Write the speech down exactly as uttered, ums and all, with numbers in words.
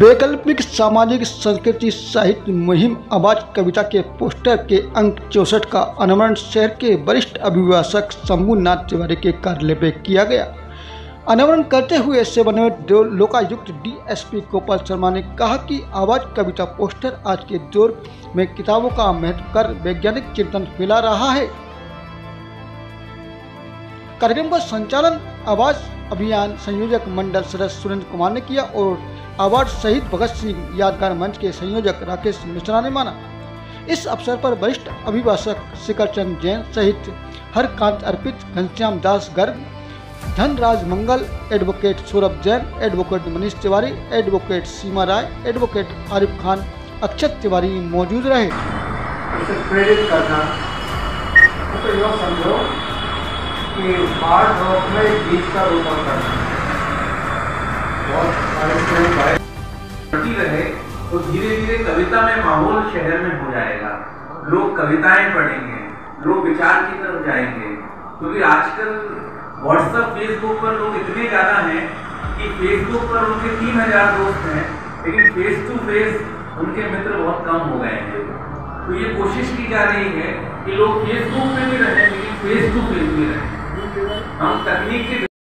वैकल्पिक सामाजिक संस्कृति साहित्य मुहिम आवाज कविता के पोस्टर के अंक चौसठ का अनावरण शहर के वरिष्ठ अभिभाषक शंभूनाथ तिवारी के कार्यालय में किया गया। अनावरण करते हुए सेवानिवृत्त लोकायुक्त डीएसपी गोपाल शर्मा ने कहा कि आवाज कविता पोस्टर आज के दौर में किताबों का महत्व कर वैज्ञानिक चिंतन फैला रहा है। कार्यक्रम का संचालन आवाज अभियान संयोजक मंडल सदस्य सुरेंद्र कुमार ने किया और अवार्ड शहीद भगत सिंह यादगार मंच के संयोजक राकेश मिश्रा ने माना। इस अवसर पर वरिष्ठ अभिभाषक शिखरचंद जैन सहित Harkant Arpit, Ghanshyam Das Garg, Dhanraj Mangal, advocate Saurabh Jain, advocate Manish Tiwari, advocate Seema Rai, advocate Arif Khan, Akshat Tiwari मौजूद रहे। प्रेरित करना तो यो समझो कि बाढ़ रोक में बीज का रोपण करना बहुत रहे तो धीरे धीरे कविता में माहौल शहर में हो जाएगा। लोग कविताएं पढ़ेंगे, लोग विचार की तरफ जाएंगे, क्योंकि तो आजकल व्हाट्सएप फेसबुक पर लोग इतने ज्यादा हैं कि फेसबुक पर उनके तीन हजार दोस्त हैं, लेकिन फेस टू फेस उनके मित्र बहुत कम हो गए हैं। तो ये कोशिश की जा रही है कि लोग फेसबुक पे भी रहें लेकिन फेस टू फेस भी रहें। हम तकनीक के